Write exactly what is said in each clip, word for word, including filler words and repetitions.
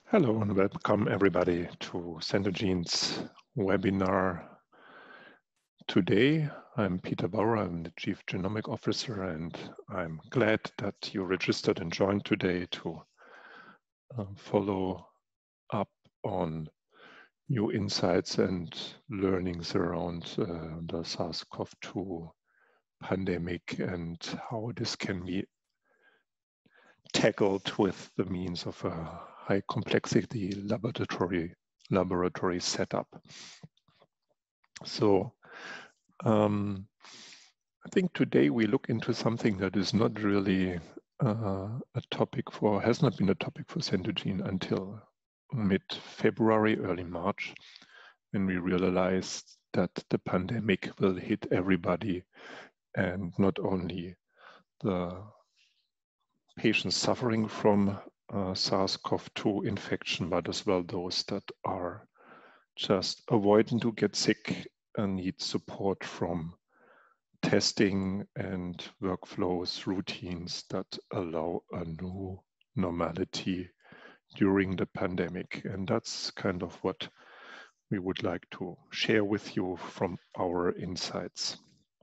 Hello and welcome everybody to Centrogene's webinar. Today, I'm Peter Bauer, I'm the Chief Genomic Officer, and I'm glad that you registered and joined today to uh, follow up on new insights and learnings around uh, the SARS CoV two pandemic and how this can be tackled with the means of a high complexity laboratory laboratory setup. So um, I think today we look into something that is not really uh, a topic for, has not been a topic for Centrogene until mid-February, early March, when we realized that the pandemic will hit everybody, and not only the patients suffering from uh, SARS CoV two infection, but as well those that are just avoiding to get sick and need support from testing and workflows, routines that allow a new normality during the pandemic. And that's kind of what we would like to share with you from our insights.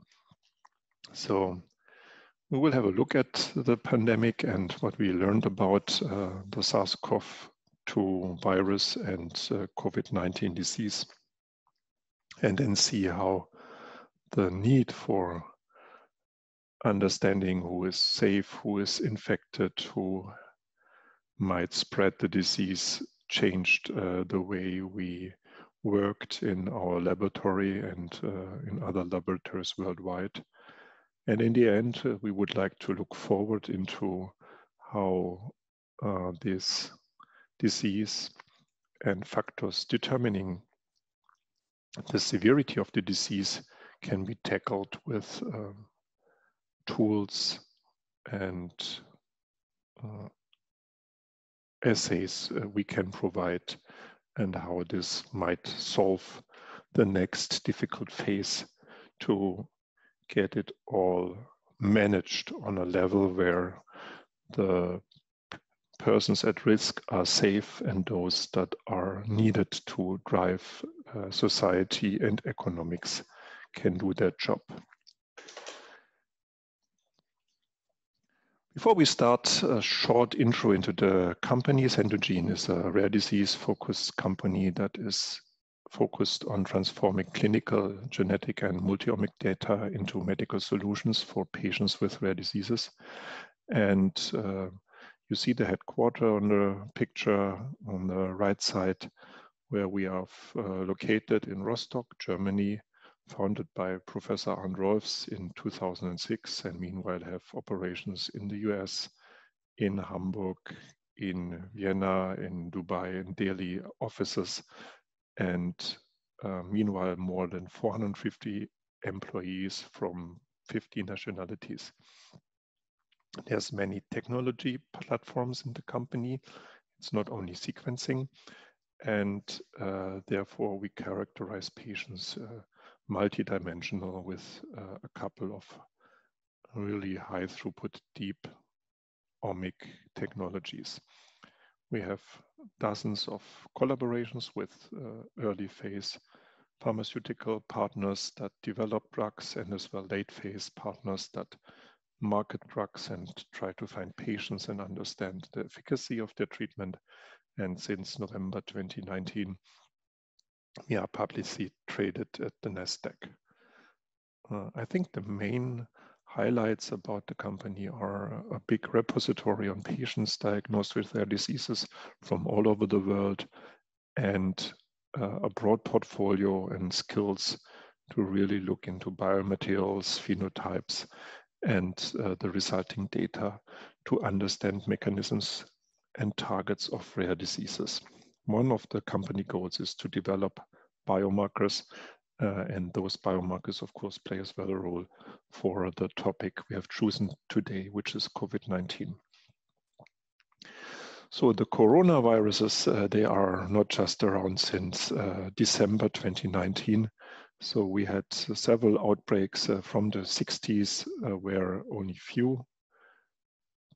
So we will have a look at the pandemic and what we learned about uh, the SARS CoV two virus and uh, COVID nineteen disease, and then see how the need for understanding who is safe, who is infected, who might spread the disease changed uh, the way we worked in our laboratory and uh, in other laboratories worldwide. And in the end, uh, we would like to look forward into how uh, this disease and factors determining the severity of the disease can be tackled with um, tools and uh, essays uh, we can provide, and how this might solve the next difficult phase to get it all managed on a level where the persons at risk are safe and those that are needed to drive uh, society and economics can do their job. Before we start, a short intro into the company. Centrogene is a rare disease focused company that is focused on transforming clinical, genetic, and multi-omic data into medical solutions for patients with rare diseases. And uh, you see the headquarters on the picture on the right side, where we are uh, located in Rostock, Germany, founded by Professor Arndt Rolfs in two thousand six, and meanwhile have operations in the U S, in Hamburg, in Vienna, in Dubai, in Delhi offices, and uh, meanwhile more than four hundred fifty employees from fifty nationalities. There's many technology platforms in the company. It's not only sequencing, and uh, therefore we characterize patients uh, multidimensional with uh, a couple of really high throughput deep omic technologies. We have dozens of collaborations with uh, early phase pharmaceutical partners that develop drugs, and as well late phase partners that market drugs and try to find patients and understand the efficacy of their treatment. And since November twenty nineteen, we are publicly traded at the NASDAQ. Uh, I think the main highlights about the company are a big repository on patients diagnosed with rare diseases from all over the world, and uh, a broad portfolio and skills to really look into biomaterials, phenotypes, and uh, the resulting data to understand mechanisms and targets of rare diseases. One of the company goals is to develop biomarkers, uh, and those biomarkers, of course, play as well a role for the topic we have chosen today, which is COVID nineteen. So the coronaviruses, uh, they are not just around since uh, December twenty nineteen. So we had uh, several outbreaks uh, from the sixties uh, where only few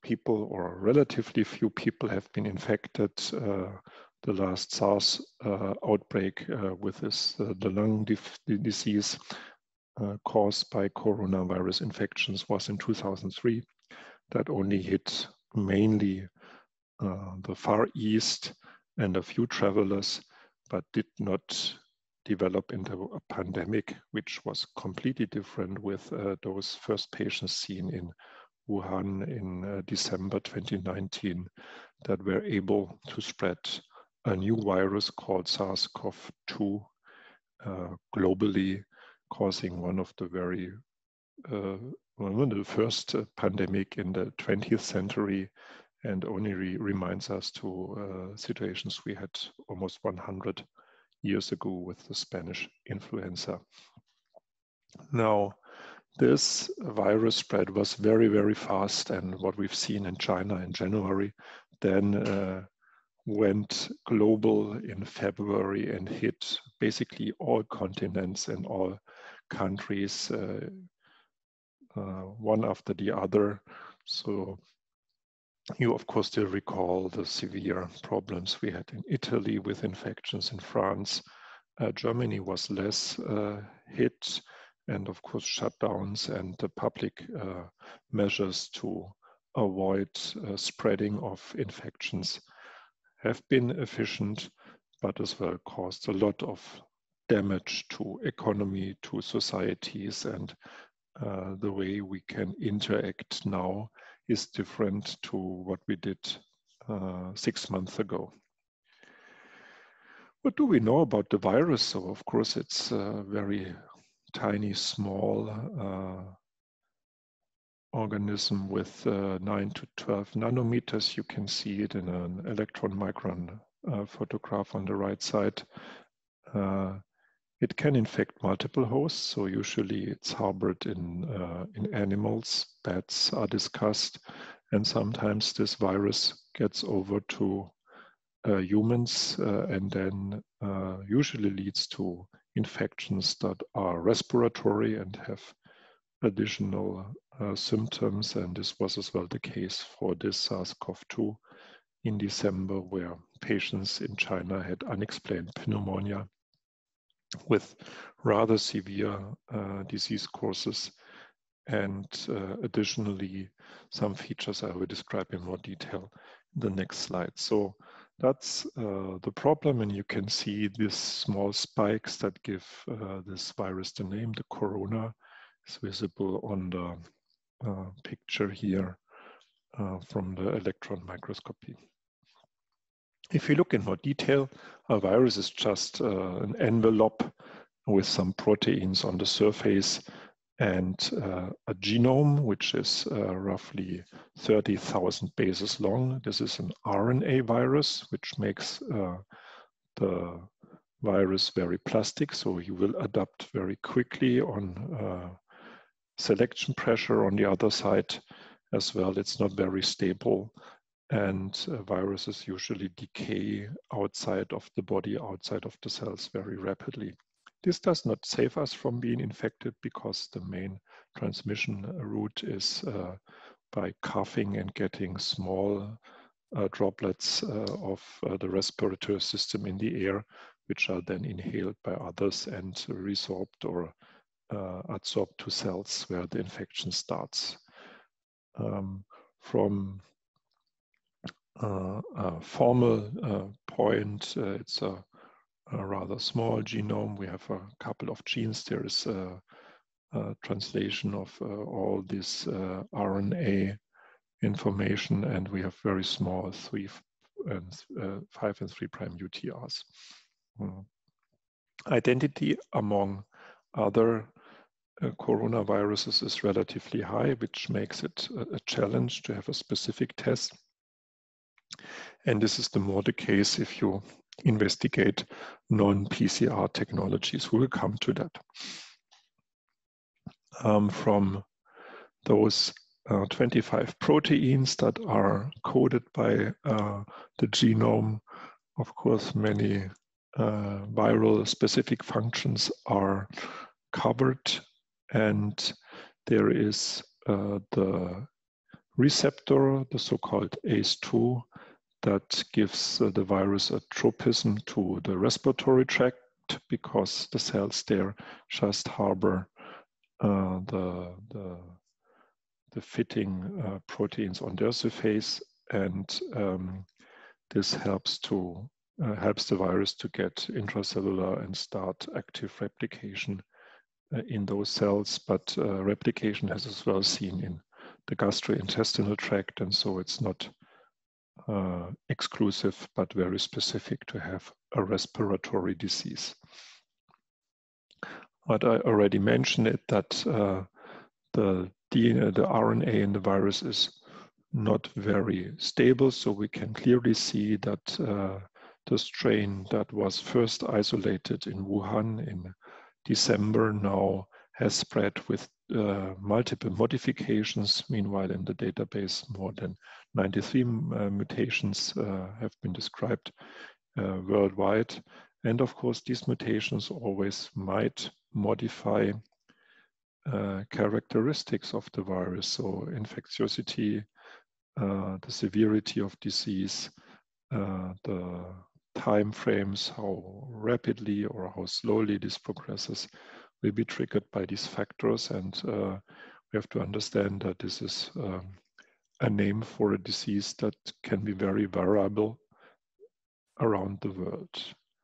people, or relatively few people, have been infected. Uh, the last SARS uh, outbreak uh, with this, uh, the lung disease uh, caused by coronavirus infections was in two thousand three. That only hit mainly uh, the Far East and a few travelers, but did not develop into a pandemic, which was completely different with uh, those first patients seen in Wuhan in uh, December twenty nineteen that were able to spread a new virus called SARS CoV two uh, globally, causing one of the very uh, one of the first uh, pandemic in the twentieth century, and only re reminds us to uh, situations we had almost one hundred years ago with the Spanish influenza. Now, this virus spread was very, very fast, and what we've seen in China in January then uh, went global in February and hit basically all continents and all countries, uh, uh, one after the other. So you, of course, still recall the severe problems we had in Italy with infections, in France. Uh, Germany was less uh, hit, and of course shutdowns and the public uh, measures to avoid uh, spreading of infections have been efficient, but as well caused a lot of damage to economy, to societies, and uh, the way we can interact now is different to what we did uh, six months ago. What do we know about the virus? So of course it's a very tiny, small uh, organism with uh, nine to twelve nanometers. You can see it in an electron micron uh, photograph on the right side. Uh, it can infect multiple hosts, so usually it's harbored in, uh, in animals. Bats are discussed, and sometimes this virus gets over to uh, humans uh, and then uh, usually leads to infections that are respiratory and have additional uh, symptoms, and this was as well the case for this SARS CoV two in December, where patients in China had unexplained pneumonia with rather severe uh, disease courses, and uh, additionally some features I will describe in more detail in the next slide. So that's uh, the problem, and you can see these small spikes that give uh, this virus the name. The corona is visible on the uh, picture here uh, from the electron microscopy. If you look in more detail, a virus is just uh, an envelope with some proteins on the surface and uh, a genome, which is uh, roughly thirty thousand bases long. This is an R N A virus, which makes uh, the virus very plastic, so he will adapt very quickly on uh, selection pressure on the other side as well. It's not very stable, and uh, viruses usually decay outside of the body, outside of the cells very rapidly. This does not save us from being infected because the main transmission route is uh, by coughing and getting small uh, droplets uh, of uh, the respiratory system in the air, which are then inhaled by others and resorbed or uh, adsorbed to cells where the infection starts. Um, from uh, a formal uh, point, uh, it's a a rather small genome. We have a couple of genes. There is a, a translation of uh, all this uh, R N A information, and we have very small three and uh, five and three prime U T Rs. Mm. Identity among other uh, coronaviruses is relatively high, which makes it a, a challenge to have a specific test. And this is the more the case if you investigate non-P C R technologies. We will come to that. Um, from those uh, twenty-five proteins that are coded by uh, the genome, of course, many uh, viral specific functions are covered, and there is uh, the receptor, the so-called A C E two, that gives uh, the virus a tropism to the respiratory tract because the cells there just harbor uh, the, the, the fitting uh, proteins on their surface, and um, this helps to uh, helps the virus to get intracellular and start active replication uh, in those cells. But uh, replication has as well seen in the gastrointestinal tract, and so it's not uh, exclusive but very specific to have a respiratory disease. But I already mentioned it that uh, the D N A, the R N A in the virus is not very stable, so we can clearly see that uh, the strain that was first isolated in Wuhan in December now has spread with uh, multiple modifications. Meanwhile, in the database, more than ninety-three uh, mutations uh, have been described uh, worldwide. And of course, these mutations always might modify uh, characteristics of the virus, so infectiosity, uh, the severity of disease, uh, the time frames, how rapidly or how slowly this progresses, will be triggered by these factors. And uh, we have to understand that this is um, a name for a disease that can be very variable around the world.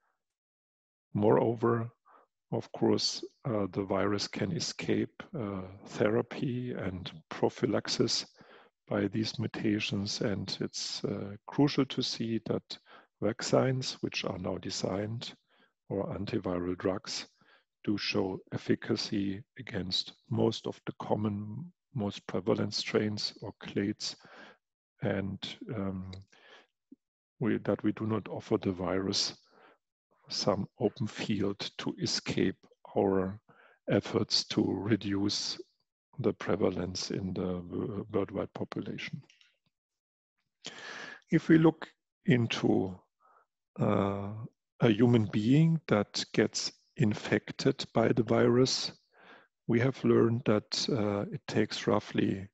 Moreover, of course, uh, the virus can escape uh, therapy and prophylaxis by these mutations, and it's uh, crucial to see that vaccines, which are now designed, or antiviral drugs, do show efficacy against most of the common, most prevalent strains or clades, and um, we, that we do not offer the virus some open field to escape our efforts to reduce the prevalence in the worldwide population. If we look into uh, a human being that gets infected by the virus, we have learned that uh, it takes roughly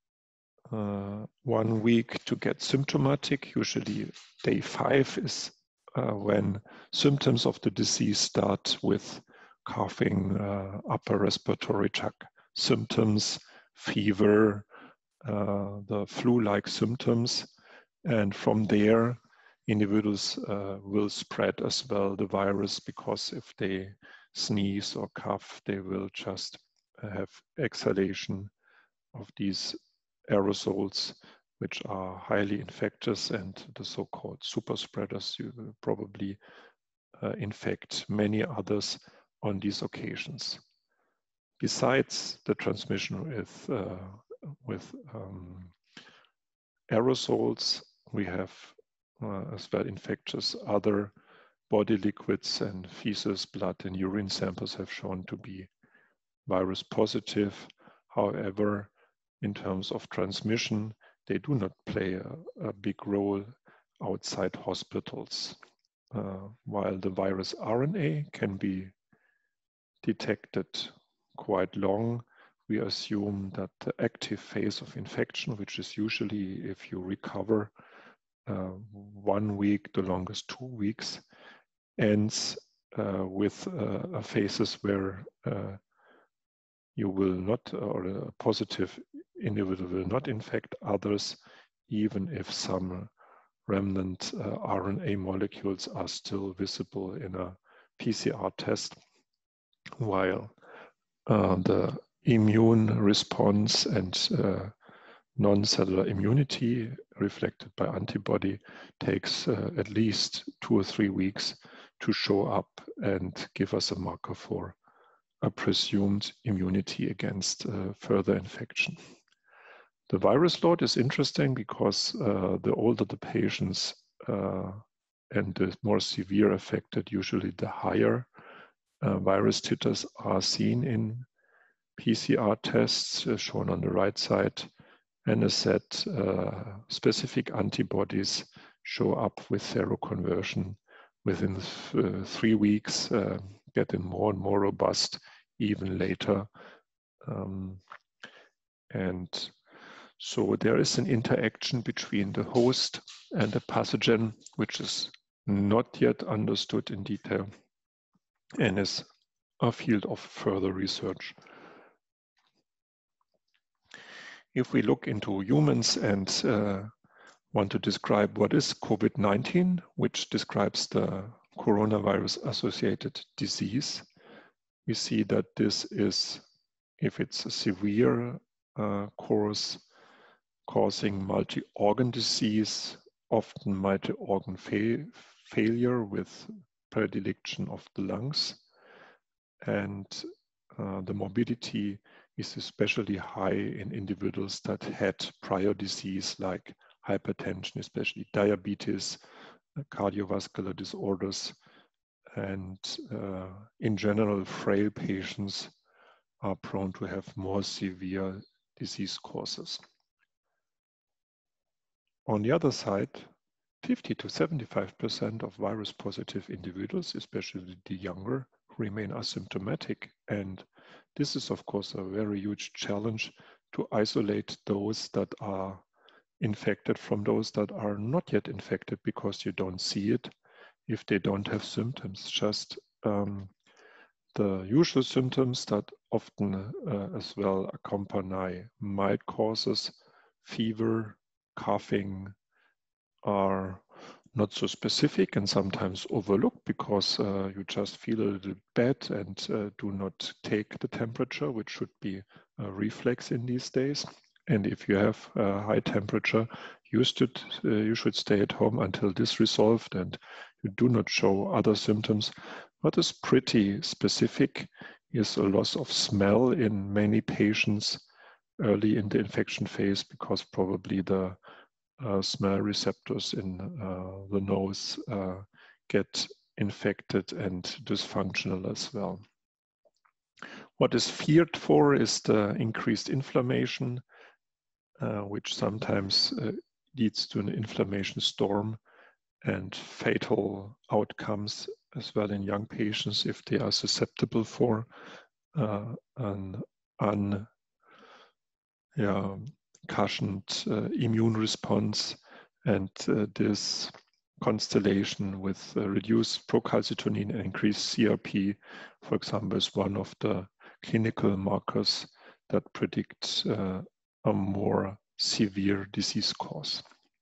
uh, one week to get symptomatic. Usually day five is uh, when symptoms of the disease start with coughing, uh, upper respiratory tract symptoms, fever, uh, the flu-like symptoms. And from there, individuals uh, will spread as well the virus, because if they sneeze or cough, they will just have exhalation of these aerosols, which are highly infectious, and the so-called super spreaders. You will probably uh, infect many others on these occasions. Besides the transmission with, uh, with um, aerosols, we have uh, as well infectious other body liquids, and feces, blood, and urine samples have shown to be virus positive. However, in terms of transmission, they do not play a, a big role outside hospitals. Uh, while the virus R N A can be detected quite long, we assume that the active phase of infection, which is usually, if you recover, uh, one week, the longest two weeks, ends uh, with uh, phases where uh, you will not, or a positive individual will not infect others, even if some remnant uh, R N A molecules are still visible in a P C R test, while uh, the immune response and uh, non-cellular immunity reflected by antibody takes uh, at least two or three weeks to show up and give us a marker for a presumed immunity against uh, further infection. The virus load is interesting because uh, the older the patients uh, and the more severe affected, usually the higher uh, virus titers are seen in P C R tests, uh, shown on the right side. And as said, uh, specific antibodies show up with seroconversion within th uh, three weeks, uh, getting more and more robust even later. Um, and So there is an interaction between the host and the pathogen, which is not yet understood in detail and is a field of further research. If we look into humans and uh, want to describe what is COVID nineteen, which describes the coronavirus-associated disease, we see that this is, if it's a severe uh, course, causing multi-organ disease, often multi-organ fa failure with predilection of the lungs. And uh, the morbidity is especially high in individuals that had prior disease like hypertension, especially diabetes, uh, cardiovascular disorders, and uh, in general, frail patients are prone to have more severe disease courses. On the other side, fifty to seventy-five percent of virus-positive individuals, especially the younger, remain asymptomatic. And this is, of course, a very huge challenge to isolate those that are infected from those that are not yet infected, because you don't see it if they don't have symptoms. Just um, the usual symptoms that often uh, as well accompany mild causes, fever, coughing, are not so specific and sometimes overlooked because uh, you just feel a little bad and uh, do not take the temperature, which should be a reflex in these days. And if you have a high temperature, you should, uh, you should stay at home until this resolved and you do not show other symptoms. What is pretty specific is a loss of smell in many patients early in the infection phase, because probably the Uh, smell receptors in uh, the nose uh, get infected and dysfunctional as well. What is feared for is the increased inflammation, uh, which sometimes uh, leads to an inflammation storm and fatal outcomes as well in young patients if they are susceptible for uh, an un, yeah, cushioned uh, immune response, and uh, this constellation with uh, reduced procalcitonin and increased C R P, for example, is one of the clinical markers that predict uh, a more severe disease course.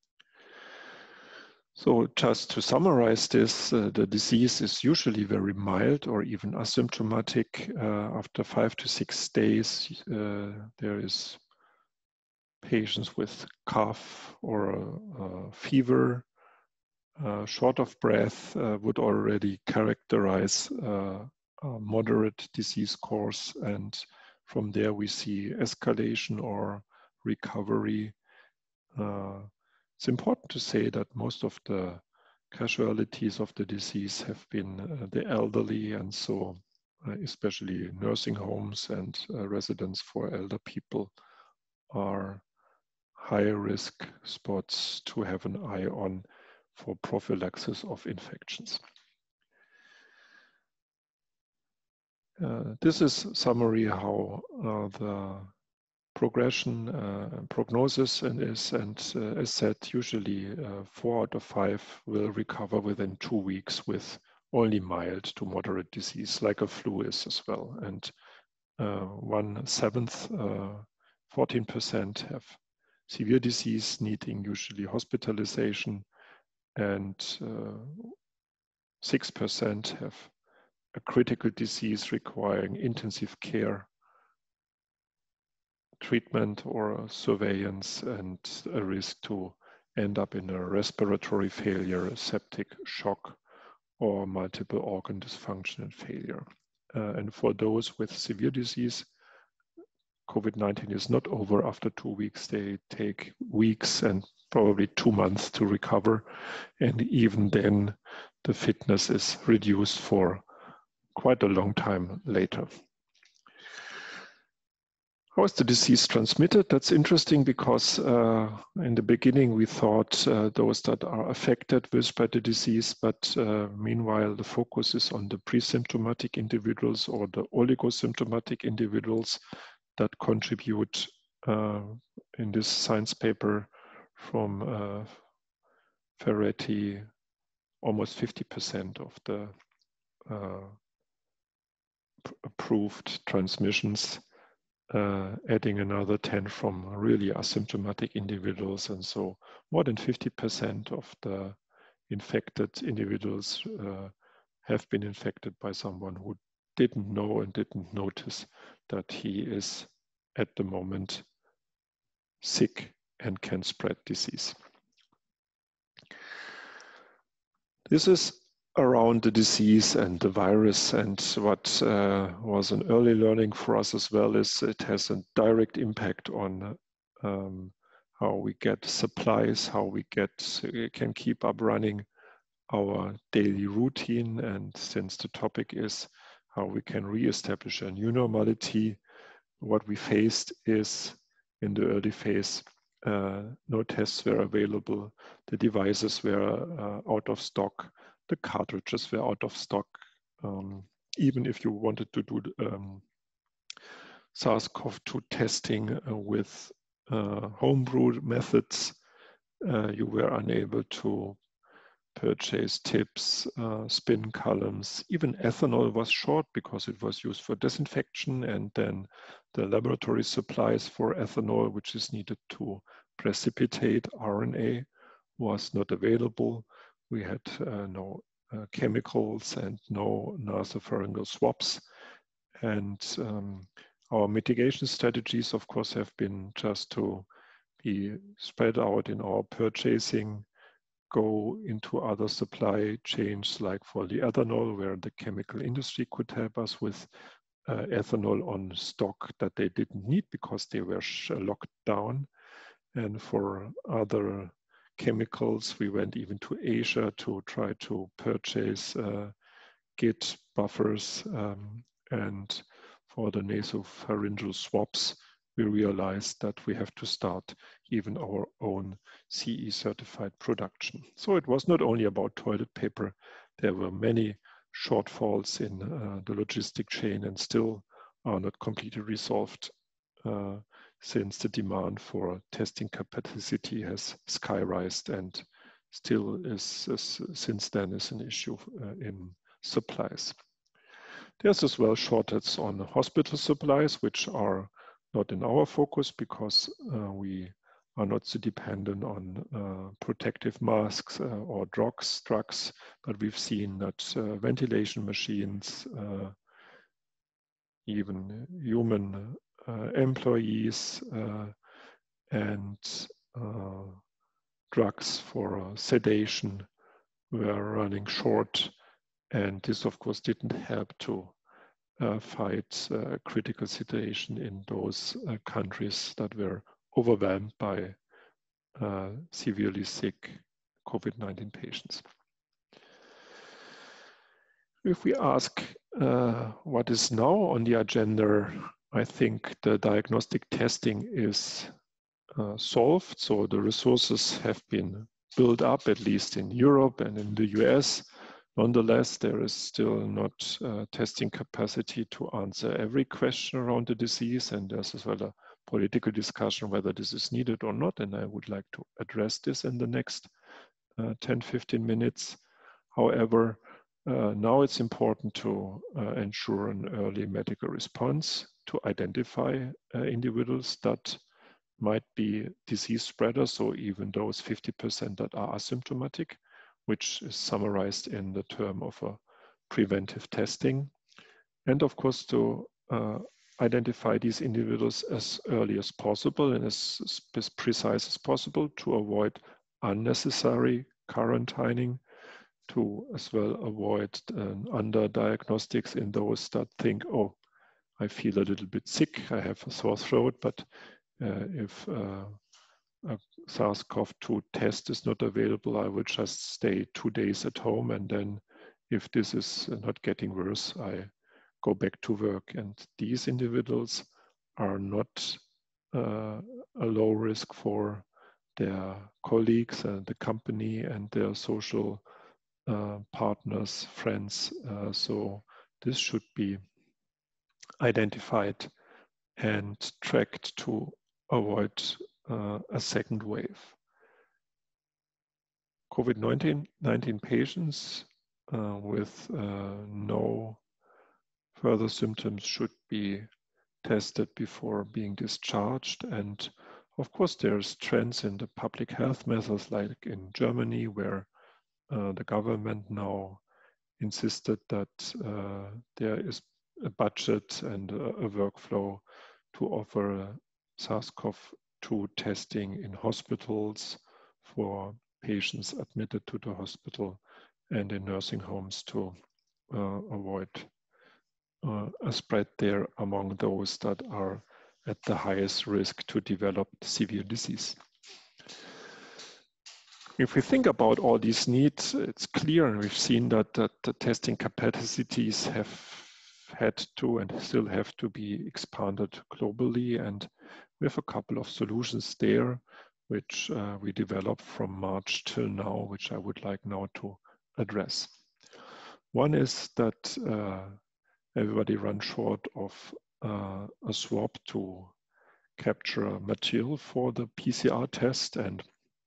So just to summarize this, uh, the disease is usually very mild or even asymptomatic. Uh, after five to six days, uh, there is patients with cough or uh, fever, uh, short of breath uh, would already characterize uh, a moderate disease course. And from there we see escalation or recovery. Uh, it's important to say that most of the casualties of the disease have been uh, the elderly, and so uh, especially nursing homes and uh, residents for elder people are high risk spots to have an eye on for prophylaxis of infections. Uh, this is summary how uh, the progression uh, prognosis and is, and uh, as said, usually uh, four out of five will recover within two weeks with only mild to moderate disease, like a flu is as well. And uh, one seventh, uh, fourteen percent have severe disease needing usually hospitalization, and six percent uh, have a critical disease requiring intensive care, treatment or surveillance, and a risk to end up in a respiratory failure, septic shock, or multiple organ dysfunction and failure. Uh, and for those with severe disease, COVID nineteen is not over after two weeks. They take weeks and probably two months to recover. And even then, the fitness is reduced for quite a long time later. How is the disease transmitted? That's interesting because uh, in the beginning we thought uh, those that are affected will spread the disease, but uh, meanwhile the focus is on the pre-symptomatic individuals or the oligosymptomatic individuals that contribute uh, in this science paper from uh, Ferretti, almost fifty percent of the uh, approved transmissions, uh, adding another ten from really asymptomatic individuals. And so more than fifty percent of the infected individuals uh, have been infected by someone who didn't know and didn't notice that he is at the moment sick and can spread disease. This is around the disease and the virus, and what uh, was an early learning for us as well is it has a direct impact on um, how we get supplies, how we get can keep up running our daily routine, and since the topic is how we can re-establish a new normality, what we faced is in the early phase, uh, no tests were available, the devices were uh, out of stock, the cartridges were out of stock. Um, even if you wanted to do um, SARS CoV two testing uh, with uh, homebrew methods, uh, you were unable to purchase tips, uh, spin columns. Even ethanol was short because it was used for disinfection, and then the laboratory supplies for ethanol, which is needed to precipitate R N A, was not available. We had uh, no uh, chemicals and no nasopharyngeal swabs. And um, our mitigation strategies, of course, have been just to be spread out in our purchasing, go into other supply chains like for the ethanol, where the chemical industry could help us with uh, ethanol on stock that they didn't need because they were locked down. And for other chemicals, we went even to Asia to try to purchase uh, Git buffers. Um, and for the nasopharyngeal swabs, we realized that we have to start even our own C E certified production. So it was not only about toilet paper, there were many shortfalls in uh, the logistic chain and still are not completely resolved uh, since the demand for testing capacity has skyrisen and still is, is since then is an issue uh, in supplies. There's as well shortages on hospital supplies, which are not in our focus because uh, we are not so dependent on uh, protective masks uh, or drugs, drugs, but we've seen that uh, ventilation machines, uh, even human uh, employees uh, and uh, drugs for uh, sedation were running short. And this, of course, didn't help to uh, fight uh, critical situation in those uh, countries that were overwhelmed by uh, severely sick COVID nineteen patients. If we ask uh, what is now on the agenda, I think the diagnostic testing is uh, solved. So the resources have been built up, at least in Europe and in the U S. Nonetheless, there is still not uh, testing capacity to answer every question around the disease, and there's as well a political discussion whether this is needed or not, and I would like to address this in the next uh, ten to fifteen minutes. However, uh, now it's important to uh, ensure an early medical response to identify uh, individuals that might be disease spreaders, so even those fifty percent that are asymptomatic, which is summarized in the term of a preventive testing. And of course, to uh, identify these individuals as early as possible and as, as precise as possible to avoid unnecessary quarantining, to as well avoid uh, under-diagnostics in those that think, oh, I feel a little bit sick, I have a sore throat, but uh, if uh, a SARS CoV two test is not available, I will just stay two days at home, and then if this is not getting worse, I go back to work. And these individuals are not uh, a low risk for their colleagues and the company and their social uh, partners, friends. Uh, so this should be identified and tracked to avoid uh, a second wave. COVID nineteen patients uh, with uh, no further symptoms should be tested before being discharged. And of course, there's trends in the public health measures, like in Germany, where uh, the government now insisted that uh, there is a budget and a, a workflow to offer SARS CoV two testing in hospitals for patients admitted to the hospital and in nursing homes to uh, avoid uh, a spread there among those that are at the highest risk to develop severe disease. If we think about all these needs, it's clear, and we've seen that, that the testing capacities have had to and still have to be expanded globally. And we have a couple of solutions there, which uh, we developed from March till now, which I would like now to address. One is that uh, everybody runs short of uh, a swab to capture material for the P C R test, and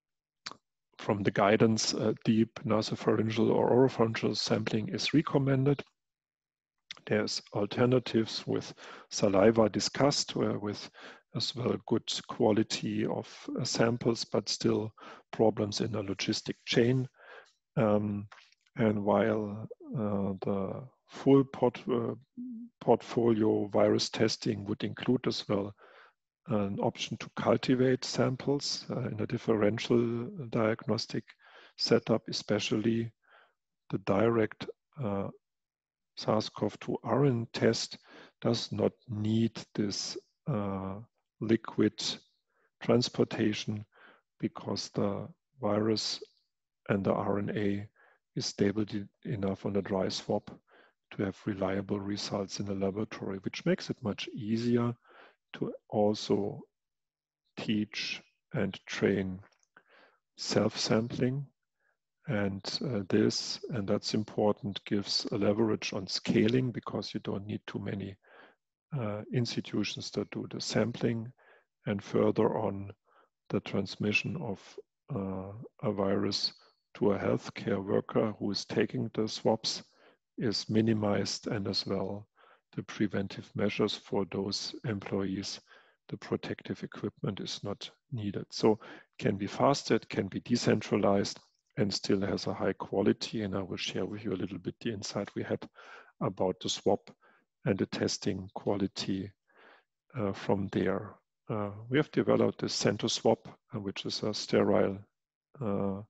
from the guidance, uh, deep nasopharyngeal or oropharyngeal sampling is recommended. There's alternatives with saliva discussed, uh, with as well good quality of uh, samples, but still problems in the logistic chain. Um, and while uh, the full port, uh, portfolio virus testing would include as well an option to cultivate samples uh, in a differential diagnostic setup, especially the direct uh, SARS CoV two R N A test does not need this uh, liquid transportation, because the virus and the R N A is stable enough on a dry swab to have reliable results in the laboratory, which makes it much easier to also teach and train self-sampling. And uh, this, and that's important, gives a leverage on scaling, because you don't need too many uh, institutions that do the sampling. And further on, the transmission of uh, a virus to a healthcare worker who is taking the swabs is minimized, and as well the preventive measures for those employees, the protective equipment is not needed. So it can be faster, it can be decentralized, and still has a high quality. And I will share with you a little bit the insight we had about the swab and the testing quality uh, from there. Uh, we have developed the CentoSwab, uh, which is a sterile uh,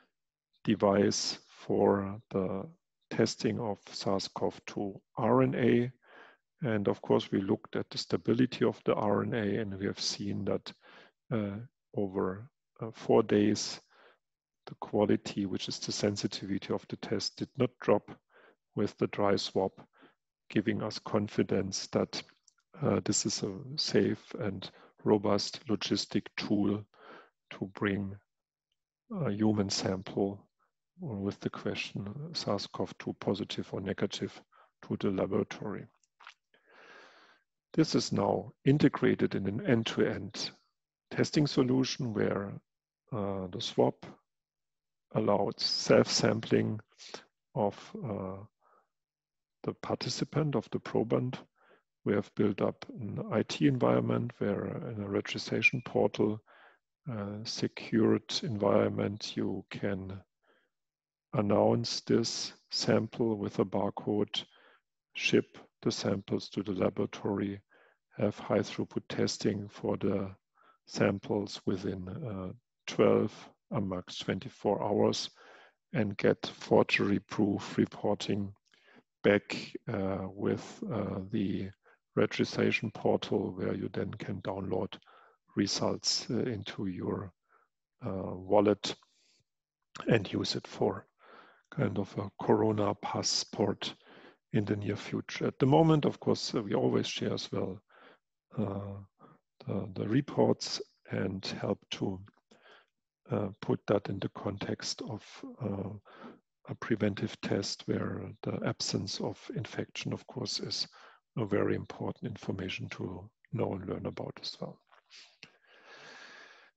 device for the testing of SARS CoV two R N A. And of course, we looked at the stability of the R N A, and we have seen that uh, over uh, four days, the quality, which is the sensitivity of the test, did not drop with the dry swab, giving us confidence that uh, this is a safe and robust logistic tool to bring a human sample with the question SARS CoV two positive or negative to the laboratory. This is now integrated in an end-to-end testing solution where uh, the swab allowed self-sampling of uh, the participant, of the proband. We have built up an I T environment where in a registration portal, uh, secured environment, you can announce this sample with a barcode, ship the samples to the laboratory, have high throughput testing for the samples within uh, twelve and max twenty-four hours, and get forgery-proof reporting back uh, with uh, the registration portal, where you then can download results uh, into your uh, wallet and use it for kind of a Corona passport in the near future. At the moment, of course, uh, we always share as well uh, the, the reports and help to uh, put that in the context of uh, a preventive test, where the absence of infection, of course, is a very important information to know and learn about as well.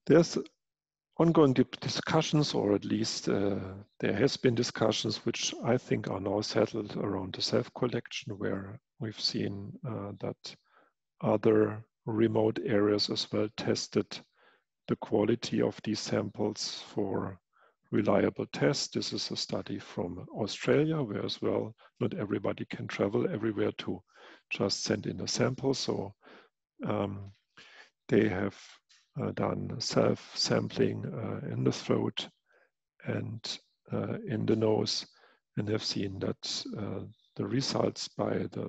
There's ongoing discussions, or at least uh, there has been discussions which I think are now settled around the self-collection, where we've seen uh, that other remote areas as well tested the quality of these samples for reliable tests. This is a study from Australia, where as well not everybody can travel everywhere to just send in a sample. So um, they have uh, done self-sampling uh, in the throat and uh, in the nose, and have seen that uh, the results by the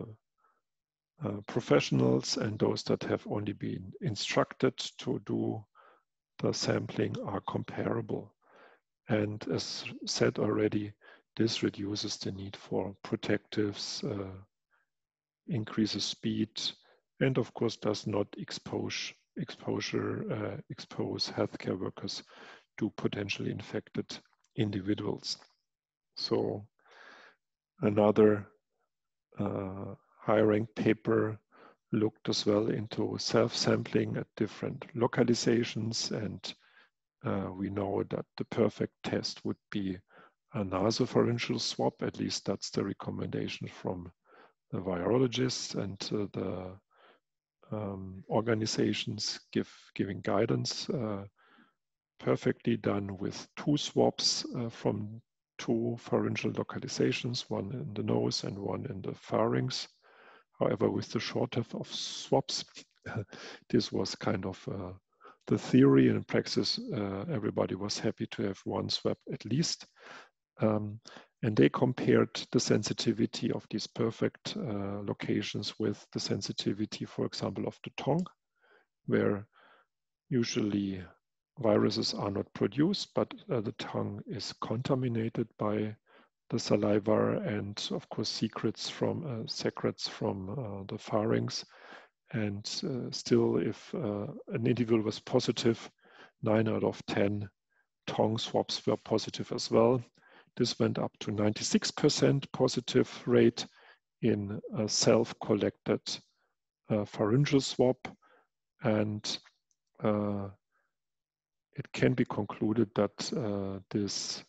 uh, professionals and those that have only been instructed to do the sampling are comparable. And as said already, this reduces the need for protectives, uh, increases speed, and of course does not expose, exposure, uh, expose healthcare workers to potentially infected individuals. So another uh, high-ranked paper looked as well into self-sampling at different localizations, and uh, we know that the perfect test would be a nasopharyngeal swab. At least that's the recommendation from the virologists and uh, the um, organizations give, giving guidance. Uh, perfectly done with two swabs uh, from two pharyngeal localizations, one in the nose and one in the pharynx. However, with the shortage of swabs, this was kind of uh, the theory. In practice, uh, everybody was happy to have one swab at least. Um, and they compared the sensitivity of these perfect uh, locations with the sensitivity, for example, of the tongue, where usually viruses are not produced, but uh, the tongue is contaminated by the saliva and of course secrets from uh, secrets from uh, the pharynx. And uh, still, if uh, an individual was positive, nine out of ten tongue swabs were positive as well. This went up to ninety-six percent positive rate in a self-collected uh, pharyngeal swab, and uh, it can be concluded that uh, this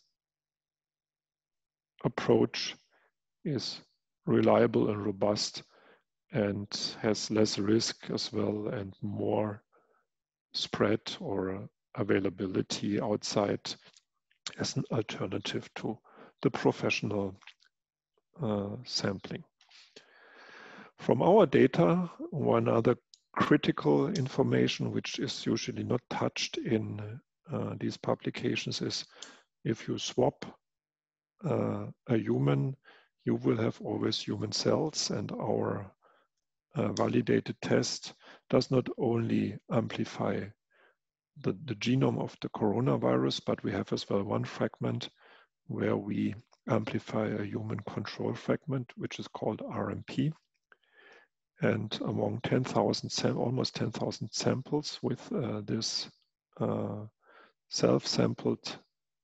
approach is reliable and robust and has less risk as well and more spread or availability outside as an alternative to the professional uh, sampling. From our data, one other critical information which is usually not touched in uh, these publications is if you swap uh, a human, you will have always human cells, and our uh, validated test does not only amplify the, the genome of the coronavirus, but we have as well one fragment where we amplify a human control fragment, which is called R M P. And among ten thousand, almost ten thousand samples with uh, this uh, self-sampled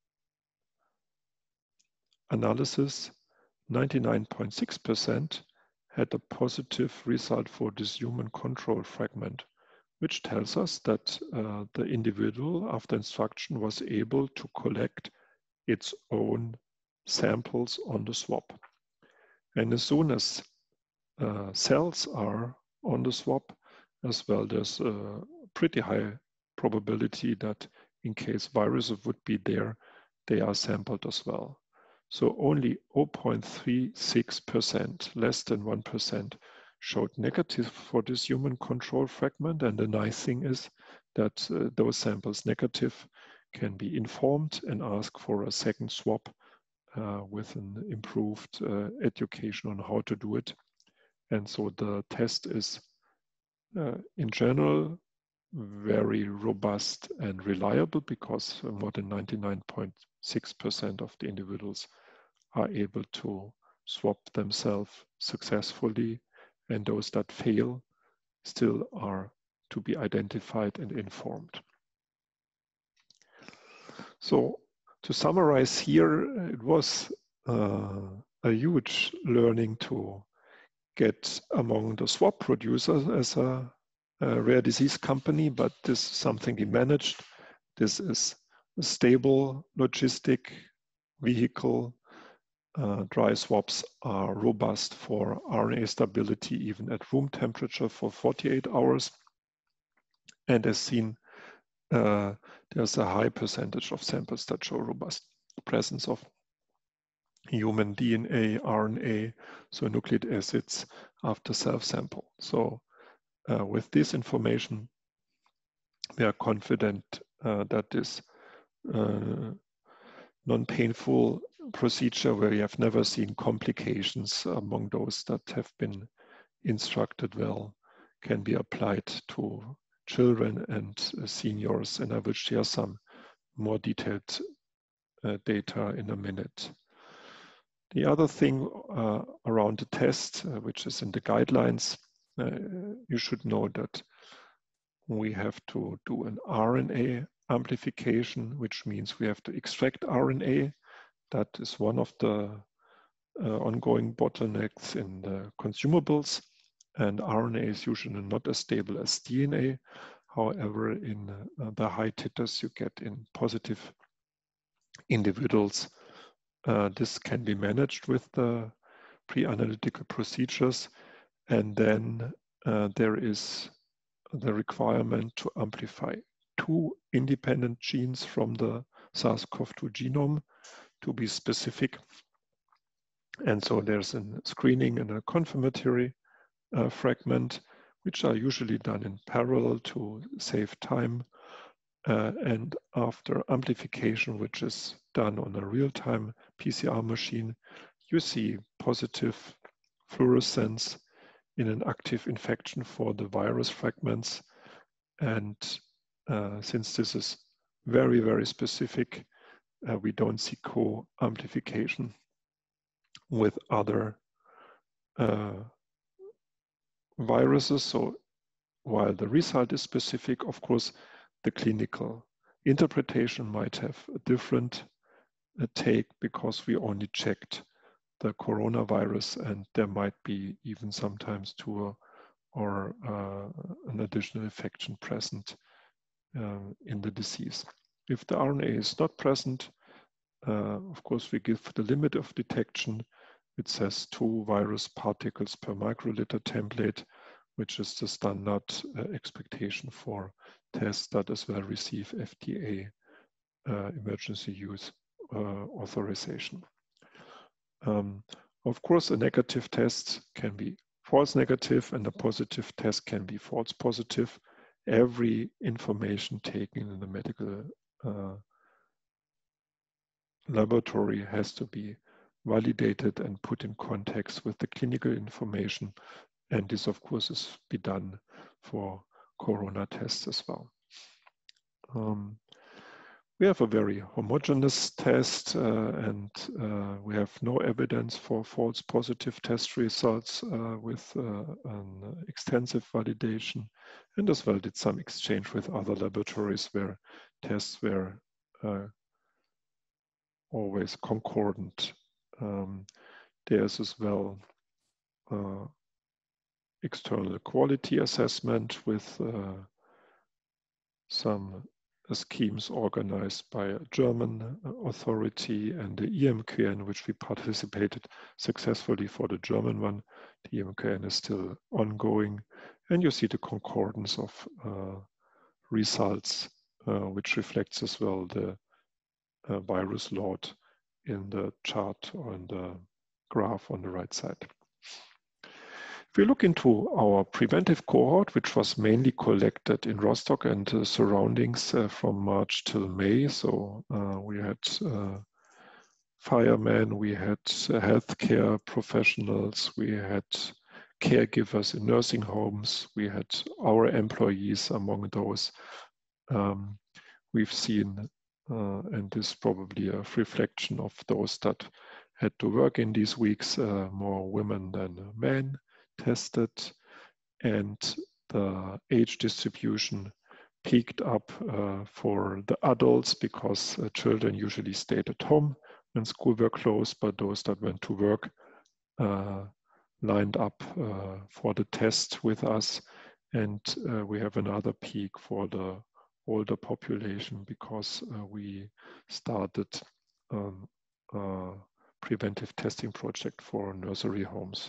analysis, ninety-nine point six percent had a positive result for this human control fragment, which tells us that uh, the individual, after instruction, was able to collect its own samples on the swab. And as soon as uh, cells are on the swab, as well, there's a pretty high probability that in case viruses would be there, they are sampled as well. So only zero point three six percent, less than one percent, showed negative for this human control fragment. And the nice thing is that uh, those samples negative can be informed and ask for a second swab uh, with an improved uh, education on how to do it. And so the test is, uh, in general, very robust and reliable, because more than ninety-nine point six percent of the individuals are able to swab themselves successfully, and those that fail still are to be identified and informed. So to summarize here, it was uh, a huge learning to get among the swab producers as a, a rare disease company, but this is something we managed, This is a stable logistic vehicle. Uh, dry swaps are robust for R N A stability even at room temperature for forty-eight hours. And as seen, uh, there's a high percentage of samples that show robust presence of human D N A, R N A, so nucleic acids after self-sample. So uh, with this information, we are confident uh, that this uh, non-painful procedure, where we have never seen complications among those that have been instructed well, can be applied to children and uh, seniors. And I will share some more detailed uh, data in a minute. The other thing uh, around the test, uh, which is in the guidelines, uh, you should know that we have to do an R N A amplification, which means we have to extract R N A. That is one of the uh, ongoing bottlenecks in the consumables. And R N A is usually not as stable as D N A. However, in uh, the high titers you get in positive individuals, uh, this can be managed with the pre-analytical procedures. And then uh, there is the requirement to amplify two independent genes from the SARS CoV two genome to be specific. And so there's a screening and a confirmatory uh, fragment, which are usually done in parallel to save time. Uh, and after amplification, which is done on a real-time P C R machine, you see positive fluorescence in an active infection for the virus fragments. And uh, since this is very, very specific, uh, we don't see co-amplification with other uh, viruses. So while the result is specific, of course, the clinical interpretation might have a different uh, take because we only checked the coronavirus, and there might be even sometimes two or uh, an additional infection present uh, in the disease. If the R N A is not present, uh, of course, we give the limit of detection. It says two virus particles per microliter template, which is the standard uh, expectation for tests that as well receive F D A uh, emergency use uh, authorization. Um, of course, a negative test can be false negative and a positive test can be false positive. Every information taken in the medical uh, laboratory has to be validated and put in context with the clinical information. And this, of course, is be done for corona tests as well. Um, we have a very homogeneous test uh, and uh, we have no evidence for false positive test results uh, with uh, an extensive validation, and as well did some exchange with other laboratories where tests were uh, always concordant. Um, there's as well uh, external quality assessment with uh, some schemes organized by a German authority and the E M Q N, which we participated successfully for the German one. The E M Q N is still ongoing, and you see the concordance of uh, results, uh, which reflects as well the uh, virus load in the chart or in the graph on the right side. If we look into our preventive cohort, which was mainly collected in Rostock and uh, surroundings uh, from March till May, so uh, we had uh, firemen, we had uh, healthcare professionals, we had caregivers in nursing homes, we had our employees among those. Um, we've seen, uh, and this is probably a reflection of those that had to work in these weeks, uh, more women than men tested, and the age distribution peaked up uh, for the adults because uh, children usually stayed at home when school were closed, but those that went to work uh, lined up uh, for the test with us. And uh, we have another peak for the older population because uh, we started um, a preventive testing project for nursery homes.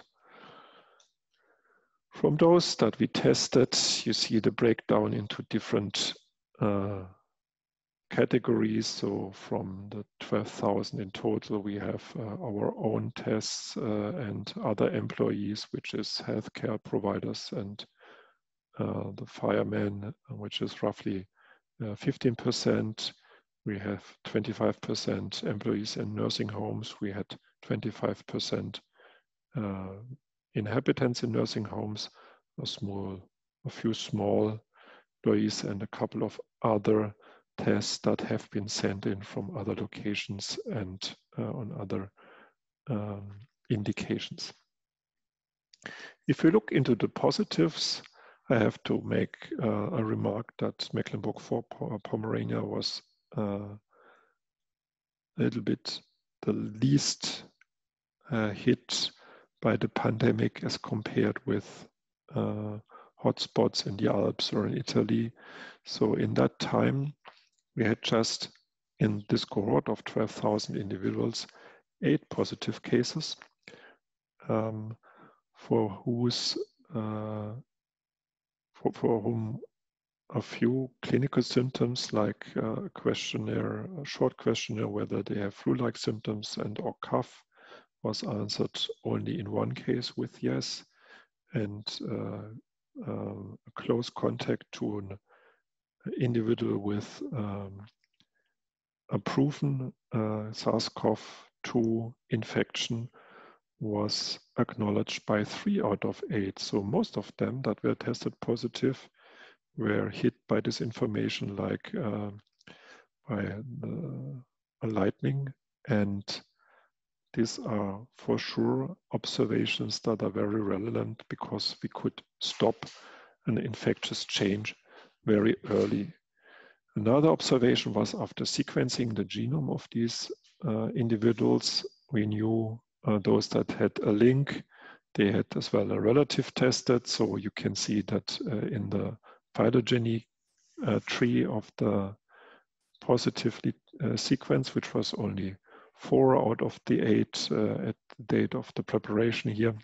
From those that we tested, you see the breakdown into different uh, categories. So from the twelve thousand in total, we have uh, our own tests uh, and other employees, which is healthcare providers, and uh, the firemen, which is roughly uh, fifteen percent. We have twenty-five percent employees in nursing homes. We had twenty-five percent uh, inhabitants in nursing homes, a small, a few small employees, and a couple of other tests that have been sent in from other locations and uh, on other um, indications. If we look into the positives, I have to make uh, a remark that Mecklenburg-Vorpommern was uh, a little bit the least uh, hit by the pandemic as compared with uh, hotspots in the Alps or in Italy. So in that time, we had just in this cohort of twelve thousand individuals, eight positive cases um, for whose uh, for, for whom a few clinical symptoms like a questionnaire, a short questionnaire whether they have flu-like symptoms and or cough was answered only in one case with yes, and uh, uh, a close contact to an individual with um, a proven uh, SARS CoV two infection was acknowledged by three out of eight. So most of them that were tested positive were hit by this information, like uh, by uh, a lightning. And these are for sure observations that are very relevant because we could stop an infectious change very early. Another observation was after sequencing the genome of these uh, individuals, we knew uh, those that had a link, they had as well a relative tested. So you can see that uh, in the phylogeny uh, tree of the positively uh, sequence, which was only four out of the eight uh, at the date of the preparation here,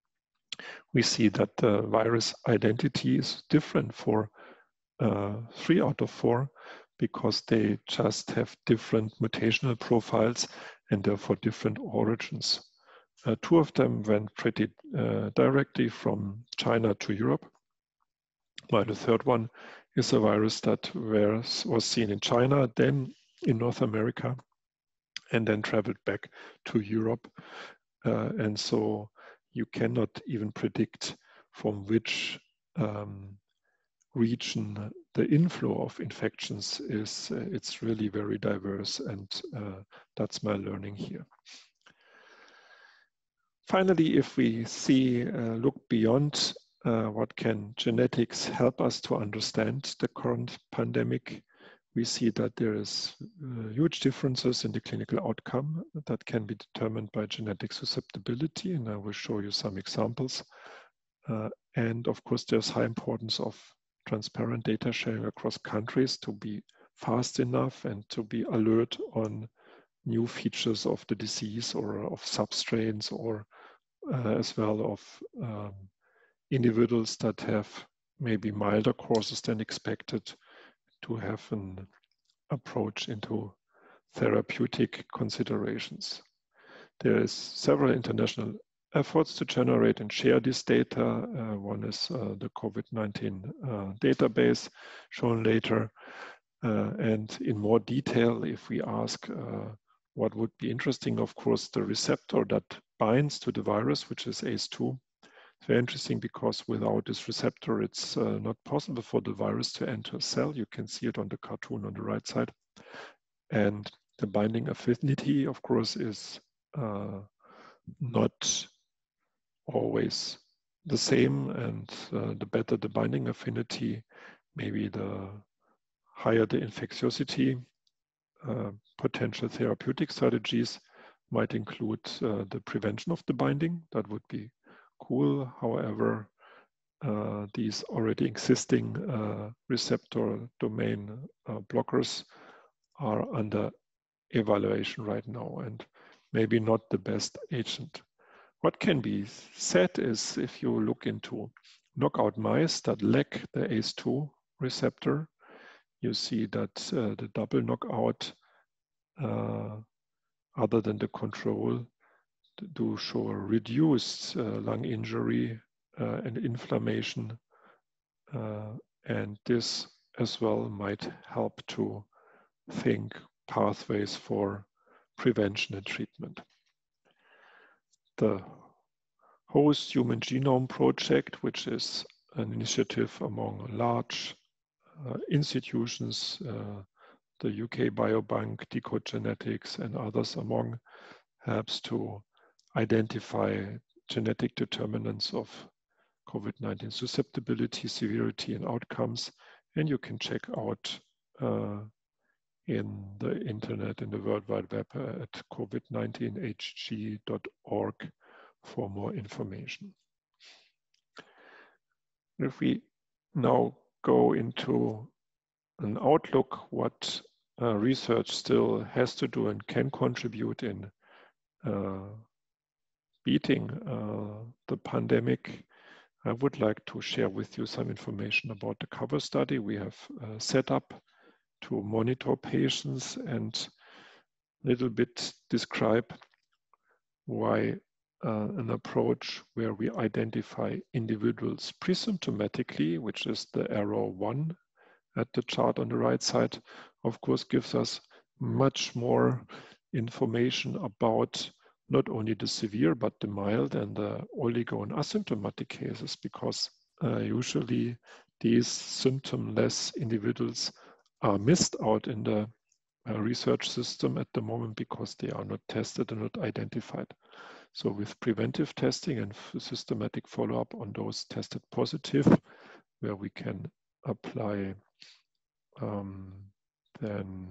we see that the virus identity is different for uh, three out of four because they just have different mutational profiles and therefore different origins. Uh, two of them went pretty uh, directly from China to Europe, while the third one is a virus that was, was seen in China, then in North America, and then traveled back to Europe. Uh, and so you cannot even predict from which um, region the inflow of infections is. Uh, it's really very diverse, and uh, that's my learning here. Finally, if we see, uh, look beyond uh, what can genetics help us to understand the current pandemic, we see that there is uh, huge differences in the clinical outcome that can be determined by genetic susceptibility, and I will show you some examples. Uh, and of course, there's high importance of transparent data sharing across countries to be fast enough and to be alert on new features of the disease or of substrains, or uh, as well of um, individuals that have maybe milder courses than expected, to have an approach into therapeutic considerations. There is several international efforts to generate and share this data. Uh, one is uh, the COVID nineteen uh, database shown later. Uh, and in more detail, if we ask uh, what would be interesting, of course, the receptor that binds to the virus, which is A C E two. It's very interesting because without this receptor, it's uh, not possible for the virus to enter a cell. You can see it on the cartoon on the right side. And the binding affinity, of course, is uh, not always the same. And uh, the better the binding affinity, maybe the higher the infectiosity. Uh, potential therapeutic strategies might include uh, the prevention of the binding. That would be cool. However, uh, these already existing uh, receptor domain uh, blockers are under evaluation right now and maybe not the best agent. What can be said is if you look into knockout mice that lack the A C E two receptor, you see that uh, the double knockout, uh, other than the control, do show a reduced uh, lung injury uh, and inflammation. Uh, and this as well might help to think pathways for prevention and treatment. The Host Human Genome Project, which is an initiative among large uh, institutions, uh, the U K Biobank, Decode Genetics, and others among, helps to identify genetic determinants of COVID nineteen susceptibility, severity, and outcomes. And you can check out uh, in the internet, in the World Wide Web at COVID nineteen H G dot org for more information. If we now go into an outlook, what uh, research still has to do and can contribute in uh, beating uh, the pandemic, I would like to share with you some information about the COVER study we have uh, set up to monitor patients and a little bit describe why uh, an approach where we identify individuals pre-symptomatically, which is the arrow one at the chart on the right side, of course, gives us much more information about not only the severe, but the mild and the oligo and asymptomatic cases, because uh, usually these symptomless individuals are missed out in the uh, research system at the moment because they are not tested and not identified. So with preventive testing and systematic follow-up on those tested positive, where we can apply um, then